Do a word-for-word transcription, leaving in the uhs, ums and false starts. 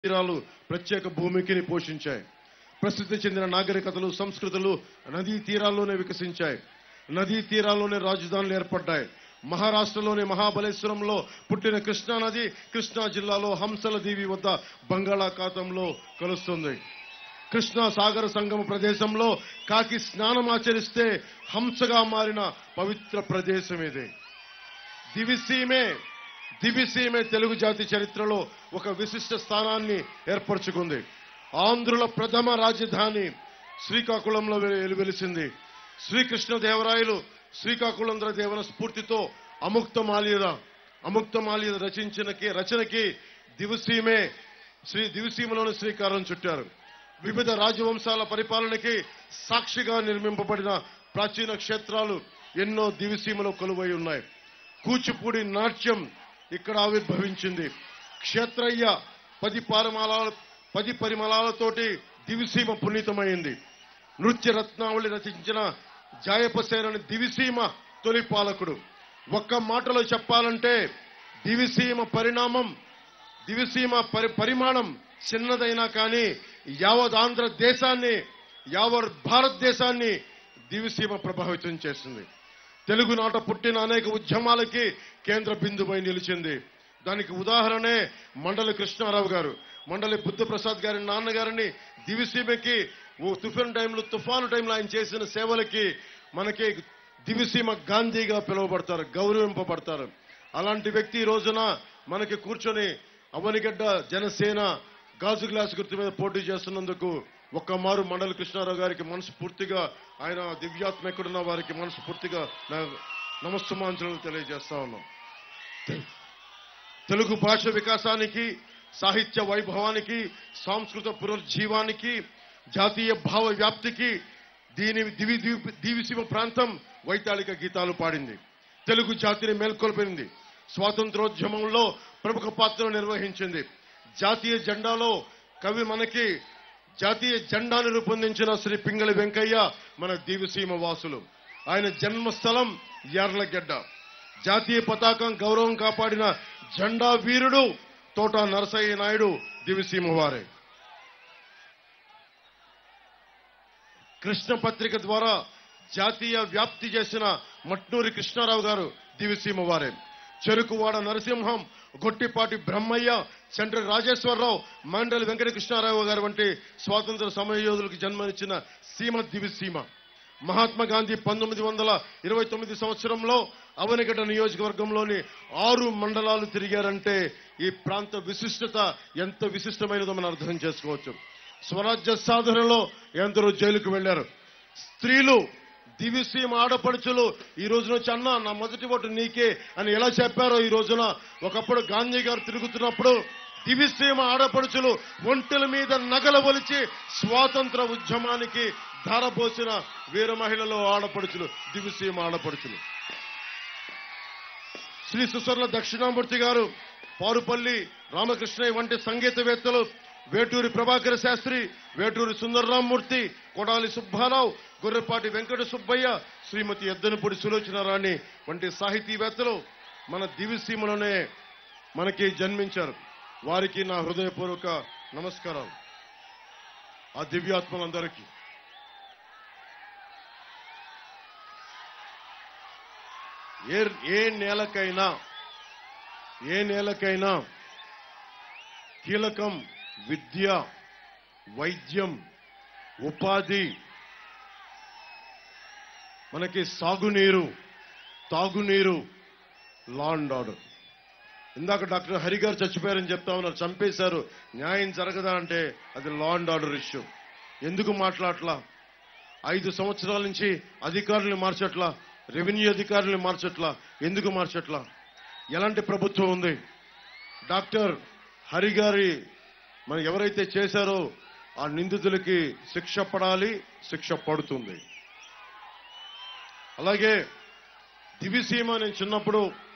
తీరాలు ప్రత్యేక భూమికని పోషించాయి. ప్రసిద్ధి చెందిన నాగరికతలు సంస్కృతులు నదీ తీరాల్లోనే వికసించాయి. నదీ తీరాల్లోనే రాజధానులు ఏర్పడ్డాయి. మహారాష్ట్రలోని మహాబలేశ్వరంలో పుట్టిన కృష్ణా నది కృష్ణా జిల్లాలో హంసల దీవి వద్ద బంగాళాఖాతంలో కలుస్తుంది. కృష్ణా సాగర సంగమ ప్రదేశంలో కాకి స్నానం ఆచరిస్తే హంసగా మారిన పవిత్ర ప్రదేశం ఇది. దివిసీమే దివిసీమే తెలుగు జాతి చరిత్రలో ఒక విశిష్ట స్థానాన్ని ఏర్పరచుకుంది. ఆంధ్రుల ప్రథమ రాజధాని శ్రీకాకుళంలో వెలిసింది. శ్రీకృష్ణదేవరాయలు శ్రీకాకుళంధ్ర దేవన స్ఫూర్తితో అముక్తమాల్యద అముక్తమాల్యద రచించిన రచనకి దివిసీమే శ్రీ దివిసీమలోని శ్రీకారం చుట్టారు. వివిధ రాజవంశాల పరిపాలనకి సాక్షిగా నిర్మింపబడిన ప్రాచీన క్షేత్రాలు ఎన్నో దివిసీమలో కొలువై ఉన్నాయి. కూచిపూడి నాట్యం ఇక్కడ ఆవిర్భవించింది. క్షేత్రయ్య పది పరిమళాల పది పరిమళాలతోటి దివిసీమ పునీతమైంది. నృత్య రత్నావళి రచించిన జాయపసేనని దివిసీమ తొలి పాలకుడు. ఒక్క మాటలో చెప్పాలంటే దివిసీమ పరిణామం దివిసీమ పరి పరిమాణం చిన్నదైనా కానీ యావత్ ఆంధ్ర దేశాన్ని యావత్ భారతదేశాన్ని దివిసీమ ప్రభావితం చేసింది. తెలుగునాట పుట్టిన అనేక ఉద్యమాలకి కేంద్ర బిందువై నిలిచింది. దానికి ఉదాహరణే మండలి కృష్ణారావు గారు. మండలి బుద్ధప్రసాద్ గారి నాన్నగారిని దివిసీమకి తుఫాను టైంలో తుఫాను టైంలో ఆయన చేసిన సేవలకి మనకి దివిసీమ గాంధీగా పిలువబడతారు, గౌరవింపబడతారు. అలాంటి వ్యక్తి ఈ రోజున మనకి కూర్చొని అవనిగడ్డ జనసేన గాజు గ్లాసు గుర్తు మీద పోటీ చేస్తున్నందుకు ఒక్క మారు మండలి కృష్ణారావు గారికి మనస్ఫూర్తిగా ఆయన దివ్యాత్మ ఎక్కడున్న వారికి మనస్ఫూర్తిగా నమస్సుమాంజలు తెలియజేస్తా ఉన్నాం. తెలుగు భాష వికాసానికి, సాహిత్య వైభవానికి, సాంస్కృత పునరుజ్జీవానికి, జాతీయ భావ వ్యాప్తికి దీని దివి దివిసీమ ప్రాంతం వైతాళిక గీతాలు పాడింది. తెలుగు జాతిని మేల్కొల్పింది. స్వాతంత్రోద్యమంలో ప్రముఖ పాత్ర నిర్వహించింది. జాతీయ జెండాలో కవి మనకి జాతీయ జెండాను రూపొందించిన శ్రీ పింగళి వెంకయ్య మన దివిసీమ వాసులు. ఆయన జన్మస్థలం యార్లగడ్డ. జాతీయ పతాకం గౌరవం కాపాడిన జెండా వీరుడు తోట నరసయ్య నాయుడు దివిసీమ వారే. కృష్ణ పత్రిక ద్వారా జాతీయ వ్యాప్తి చేసిన మట్నూరి కృష్ణారావు గారు దివిసీమ వారే. చెరుకువాడ నరసింహం, గొట్టిపాటి బ్రహ్మయ్య, చండ్రి రాజేశ్వరరావు, మండలి వెంకట కృష్ణారావు గారు వంటి స్వాతంత్ర సమరయోధులకు జన్మనిచ్చిన సీమ దివిసీమ. మహాత్మా గాంధీ పంతొమ్మిది వందల ఇరవై తొమ్మిది సంవత్సరంలో అవనిగడ్డ నియోజకవర్గంలోని ఆరు మండలాలు తిరిగారంటే ఈ ప్రాంత విశిష్టత ఎంత విశిష్టమైనదో మనం అర్థం చేసుకోవచ్చు. స్వరాజ్య సాధనలో ఎందరో జైలుకు వెళ్లారు. స్త్రీలు దివిసీమ ఆడపడుచులు ఈ రోజున వచ్చి అన్నా నా మొదటి ఓటు నీకే అని ఎలా చెప్పారో ఈ రోజున ఒకప్పుడు గాంధీ గారు తిరుగుతున్నప్పుడు దివిసీమ ఆడపడుచులు ఒంటెల మీద నగల ఒలిచి స్వాతంత్ర ఉద్యమానికి ధారపోసిన వీర మహిళలు ఆడపడుచులు దివిసీమ ఆడపడుచులు. శ్రీ సుసర్ల దక్షిణామూర్తి గారు, పారుపల్లి రామకృష్ణయ్య వంటి సంగీతవేత్తలు, వేటూరి ప్రభాకర శాస్త్రి, వేటూరి సుందరరామమూర్తి, కొడాలి సుబ్బారావు, గొర్రెపాటి వెంకట సుబ్బయ్య, శ్రీమతి ఎద్దనపూడి సులోచనారాణి వంటి సాహితీవేత్తలు మన దివిసీమలోనే మనకి జన్మించారు. వారికి నా హృదయపూర్వక నమస్కారాలు. ఆ దివ్యాత్మలందరికీ ఏ ఏ నేలకైనా ఏ నేలకైనా కీలకం విద్య, వైద్యం, ఉపాధి, మనకి సాగునీరు, తాగునీరు, లా అండ్ ఆర్డర్. ఇందాక డాక్టర్ హరి గారు చచ్చిపోయారని చెప్తా ఉన్నారు, చంపేశారు, న్యాయం జరగదా అంటే అది లా అండ్ ఆర్డర్ ఇష్యూ. ఎందుకు మాట్లాడట్లా? ఐదు సంవత్సరాల నుంచి అధికారులను మార్చట్లా, రెవెన్యూ అధికారులను మార్చట్లా, ఎందుకు మార్చట్లా? ఎలాంటి ప్రభుత్వం ఉంది? డాక్టర్ హరి గారి మనం ఎవరైతే చేశారో ఆ నిందితులకి శిక్ష పడాలి, శిక్ష పడుతుంది. అలాగే దివిసీమ నేను చిన్నప్పుడు